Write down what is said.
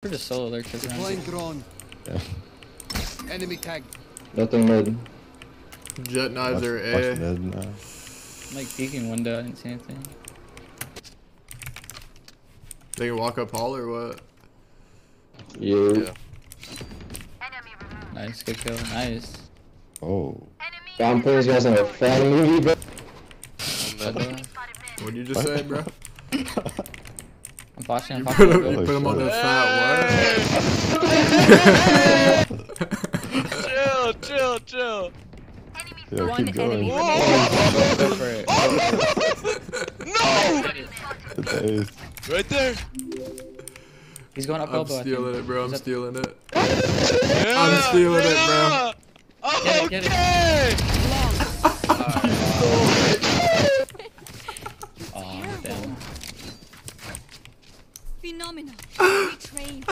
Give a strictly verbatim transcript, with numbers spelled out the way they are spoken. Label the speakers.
Speaker 1: We're just solo lurkers around
Speaker 2: Deploying
Speaker 1: here.
Speaker 2: drone.
Speaker 3: Yeah.
Speaker 2: Enemy tag.
Speaker 4: Nothing mid.
Speaker 5: Jet knives
Speaker 3: Watch,
Speaker 5: are
Speaker 3: watch
Speaker 5: A.
Speaker 3: mid now.
Speaker 1: I'm like peeking window, I didn't see anything.
Speaker 5: They can walk up hall or what?
Speaker 4: Yeah.
Speaker 6: Yeah.
Speaker 1: Nice, good kill, nice.
Speaker 3: Oh.
Speaker 4: I'm putting these guys in a fan movie, bro.
Speaker 6: I'm mid.
Speaker 5: What'd you just say, bro?
Speaker 1: I'm flashing, I'm
Speaker 5: You put
Speaker 1: flashing.
Speaker 5: him, you put him on the fat what?
Speaker 6: Chill, chill, chill.
Speaker 3: Yo,
Speaker 7: One
Speaker 3: keep
Speaker 7: enemy
Speaker 3: going.
Speaker 7: remaining.
Speaker 1: Go for it.
Speaker 6: No!
Speaker 3: Hit the ace.
Speaker 6: Right there.
Speaker 1: He's going up
Speaker 5: I'm
Speaker 1: elbow, I
Speaker 5: stealing
Speaker 1: think.
Speaker 5: it, bro. I'm
Speaker 1: He's up-
Speaker 5: stealing it.
Speaker 6: Yeah,
Speaker 5: I'm stealing it, bro.
Speaker 6: yeah.
Speaker 1: Get it, get it.
Speaker 6: Okay.
Speaker 1: Aw, damn.
Speaker 7: Phenomenal. We train.